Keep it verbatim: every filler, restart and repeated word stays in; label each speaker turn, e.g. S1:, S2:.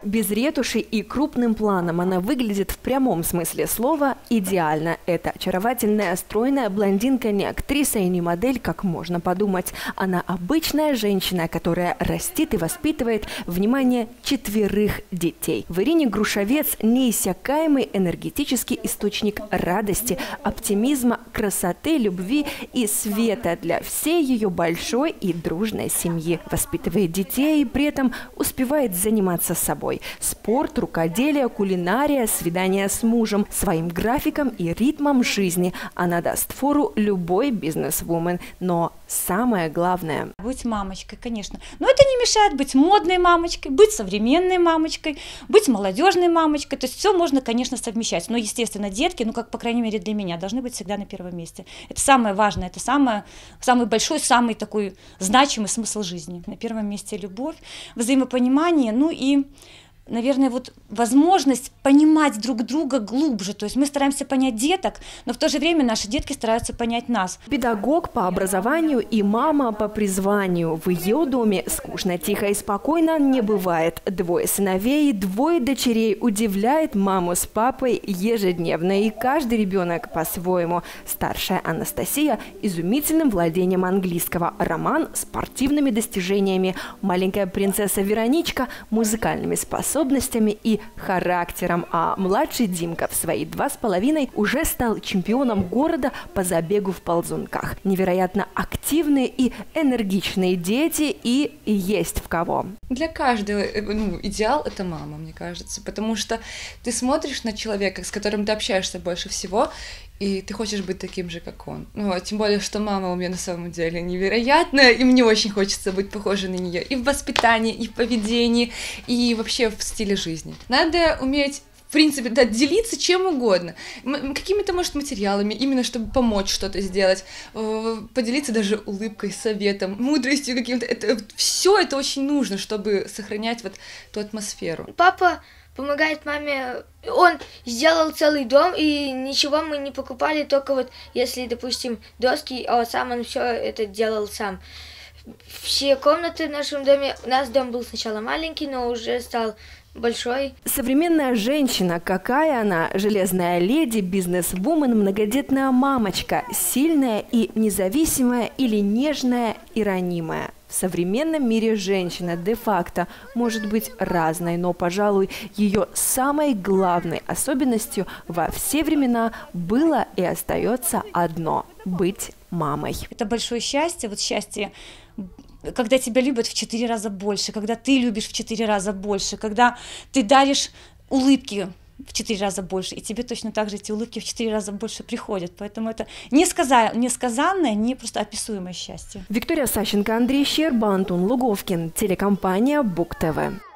S1: Без ретуши и крупным планом она выглядит в прямом смысле слова идеально. Это очаровательная, стройная блондинка, не актриса и не модель, как можно подумать. Она обычная женщина, которая растит и воспитывает, внимание, четверых детей. В Ирине Грушевец неиссякаемый энергетический источник радости, оптимизма, красоты, любви и света для всей ее большой и дружной семьи. Воспитывает детей и при этом успевает заниматься собой. Спорт, рукоделие, кулинария, свидания с мужем. Своим графиком и ритмом жизни она даст фору любой бизнес-вумен. Но самое главное –
S2: быть мамочкой, конечно. Но это не мешает быть модной мамочкой, быть современной мамочкой, быть молодежной мамочкой. То есть все можно, конечно, совмещать. Но, естественно, детки, ну, как, по крайней мере, для меня, должны быть всегда на первом месте. Это самое важное, это самое, самый большой, самый такой значимый смысл жизни. На первом месте любовь, взаимопонимание, ну и... наверное, вот возможность понимать друг друга глубже. То есть мы стараемся понять деток, но в то же время наши детки стараются понять нас.
S1: Педагог по образованию и мама по призванию. В ее доме скучно, тихо и спокойно не бывает. Двое сыновей, двое дочерей удивляет маму с папой ежедневно. И каждый ребенок по-своему. Старшая Анастасия изумительным владением английского. Роман спортивными достижениями. Маленькая принцесса Вероничка музыкальными способностями и характером, а младший Димка в свои два с половиной уже стал чемпионом города по забегу в ползунках. Невероятно активные и энергичные дети, и есть в кого.
S3: Для каждого, ну, идеал – это мама, мне кажется, потому что ты смотришь на человека, с которым ты общаешься больше всего, и ты хочешь быть таким же, как он. Ну, тем более, что мама у меня на самом деле невероятная, и мне очень хочется быть похожей на нее и в воспитании, и в поведении, и вообще в стиле жизни. Надо уметь, в принципе, да, делиться чем угодно, какими-то, может, материалами, именно чтобы помочь что-то сделать, поделиться даже улыбкой, советом, мудростью каким-то. Это, все это очень нужно, чтобы сохранять вот ту атмосферу.
S4: Папа помогает маме, он сделал целый дом, и ничего мы не покупали, только вот если, допустим, доски, а сам он все это делал сам. Все комнаты в нашем доме, у нас дом был сначала маленький, но уже стал большой.
S1: Современная женщина, какая она? Железная леди, бизнес-вумен, многодетная мамочка, сильная и независимая или нежная и ранимая. В современном мире женщина де-факто может быть разной, но, пожалуй, ее самой главной особенностью во все времена было и остается одно – быть мамой.
S2: Это большое счастье, вот счастье, когда тебя любят в четыре раза больше, когда ты любишь в четыре раза больше, когда ты даришь улыбки в четыре раза больше, и тебе точно так же эти улыбки в четыре раза больше приходят. Поэтому это несказа... несказанное, не просто описуемое счастье.
S1: Виктория Сащенко, Андрей Щерба, Антон Луговкин, телекомпания Бук ТВ.